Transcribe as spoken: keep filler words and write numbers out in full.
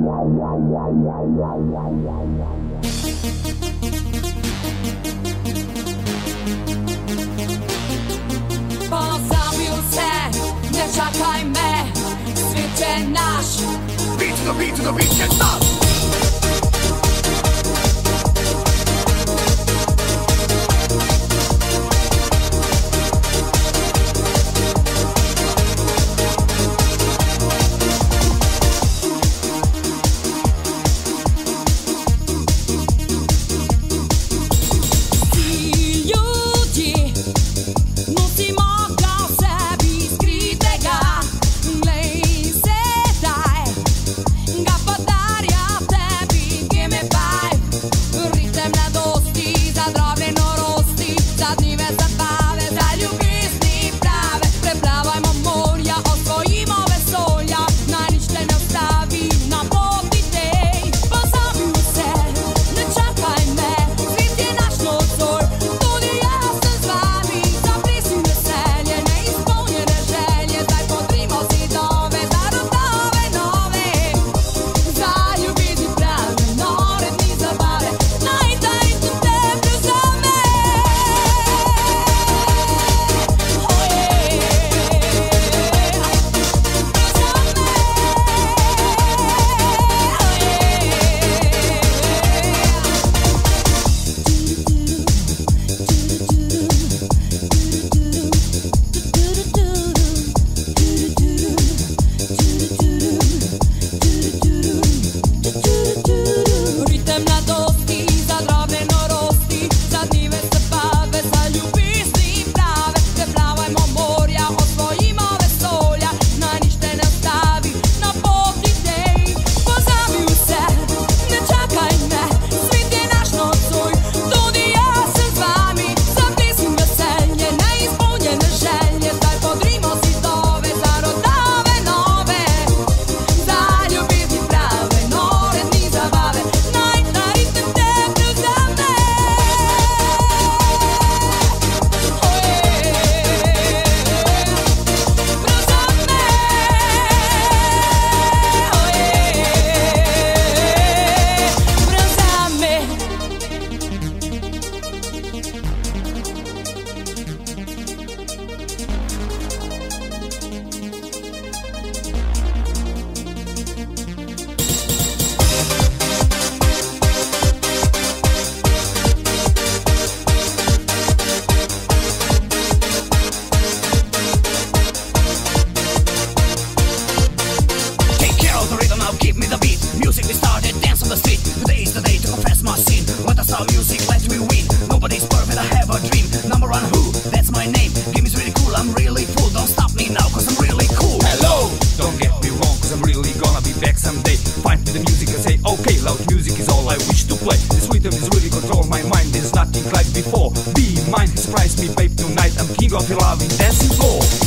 Pozabil se, ne čakaj me, svet je naš. Beat to the beat to the beat, can't stop. Ritem mladosti, za drobne norosti, za dnive se bave, za ljubezni prave. Preplavajmo morja, osvojimo vesolja, naj nič te ne ustavi na poti tej. Pozabi vse, ne čakaj me, svet je naš nocoj, tudi jaz sem z vami. Zapisnim veselje, neizpolnjene želje, zdaj podrimo zidove za rodove nove, za ljubezni prave, nore dni zabave. Give me the beat, music we started, dance on the street. Today is the day to confess my sin. Let us our music, let we win. Nobody's perfect, I have a dream. Number one who, that's my name. Gimmy's really cool, I'm really full. Don't stop me now, cause I'm really cool. Hello! Don't get me wrong, cause I'm really gonna be back someday. Find me the music and say, okay, loud music is all I wish to play. This rhythm is really control my mind, there's nothing like before. Be mine, surprise me, babe, tonight. I'm king of your loving dancing floor.